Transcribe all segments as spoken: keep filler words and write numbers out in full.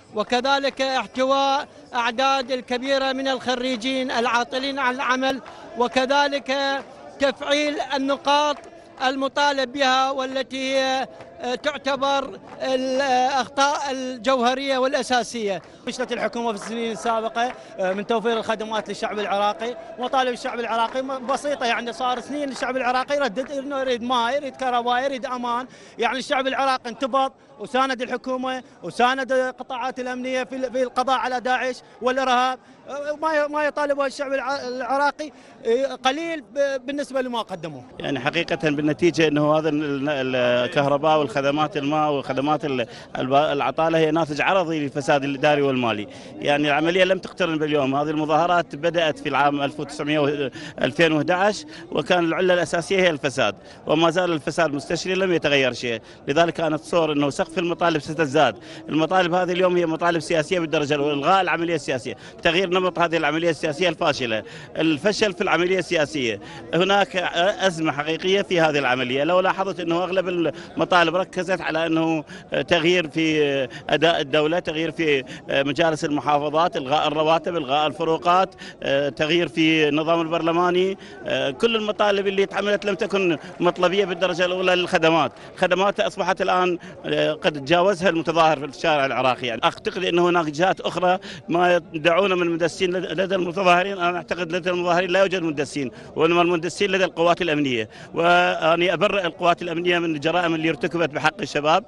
وكذلك احتواء أعداد الكبيرة من الخريجين العاطلين عن العمل، وكذلك تفعيل النقاط المطالب بها والتي هي تعتبر الأخطاء الجوهرية والأساسية. فشلت الحكومة في السنين السابقة من توفير الخدمات للشعب العراقي، ومطالب الشعب العراقي بسيطة، يعني صار سنين الشعب العراقي يردد انه يريد ماء، يريد كهرباء، يريد امان. يعني الشعب العراقي انتبض وساند الحكومة وساند القطاعات الأمنية في القضاء على داعش والإرهاب. ما ما يطالبه الشعب العراقي قليل بالنسبة لما قدموه. يعني حقيقة بالنتيجة انه هذا الكهرباء والخدمات الماء وخدمات العطالة هي ناتج عرضي للفساد الإداري والمالي. يعني العملية لم تقترن باليوم، هذه المظاهرات بدأت في العام ألف وتسعمئة ألفين وأحد عشر، وكان العلة الأساسية هي الفساد، وما زال الفساد مستشري، لم يتغير شيء. لذلك كانت تصور انه سقف المطالب ستزداد. المطالب هذه اليوم هي مطالب سياسية بالدرجة الأولى، إلغاء العملية السياسية، تغيير نمط هذه العملية السياسية الفاشلة، الفشل في العملية السياسية. هناك أزمة حقيقية في هذه العملية. لو لاحظت أنه أغلب المطالب ركزت على أنه تغيير في أداء الدولة، تغيير في مجالس المحافظات، إلغاء الرواتب، إلغاء الفروقات، تغيير في النظام البرلماني. كل المطالب اللي اتحملت لم تكن مطلبية بالدرجة الأولى للخدمات. الخدمات أصبحت الآن قد تجاوزها المتظاهر في الشارع العراقي. يعني أعتقد أن هناك جهات أخرى ما يدعون من مندسين لدى المتظاهرين. أنا أعتقد لدى المتظاهرين لا يوجد مندسين، وإنما المندسين لدى القوات الأمنية. وأنا أبرئ القوات الأمنية من الجرائم اللي ارتكبت بحق الشباب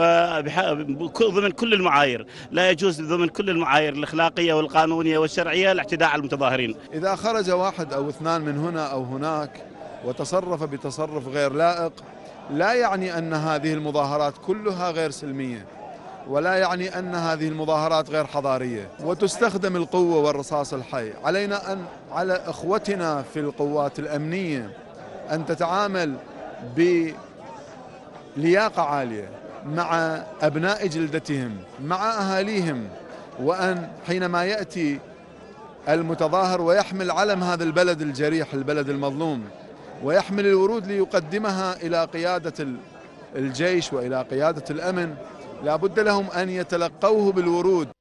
وضمن كل المعايير. لا يجوز ضمن كل المعايير الأخلاقية والقانونية والشرعية الاعتداء على المتظاهرين. إذا خرج واحد أو اثنان من هنا أو هناك وتصرف بتصرف غير لائق، لا يعني أن هذه المظاهرات كلها غير سلمية، ولا يعني أن هذه المظاهرات غير حضارية وتستخدم القوة والرصاص الحي. علينا أن على إخوتنا في القوات الأمنية أن تتعامل بلياقة عالية مع أبناء جلدتهم، مع أهاليهم، وأن حينما يأتي المتظاهر ويحمل علم هذا البلد الجريح، البلد المظلوم، ويحمل الورود ليقدمها إلى قيادة الجيش وإلى قيادة الأمن، لا بد لهم أن يتلقوه بالورود.